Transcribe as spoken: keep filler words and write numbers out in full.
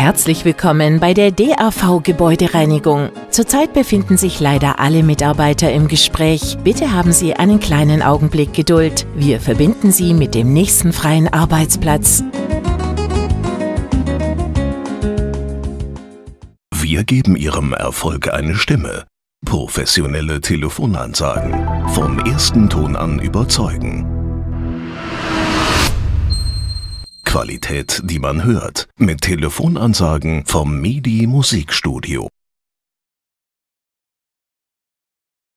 Herzlich willkommen bei der D A V Gebäudereinigung. Zurzeit befinden sich leider alle Mitarbeiter im Gespräch. Bitte haben Sie einen kleinen Augenblick Geduld. Wir verbinden Sie mit dem nächsten freien Arbeitsplatz. Wir geben Ihrem Erfolg eine Stimme. Professionelle Telefonansagen. Vom ersten Ton an überzeugen. Qualität, die man hört. Mit Telefonansagen vom Midi Musikstudio.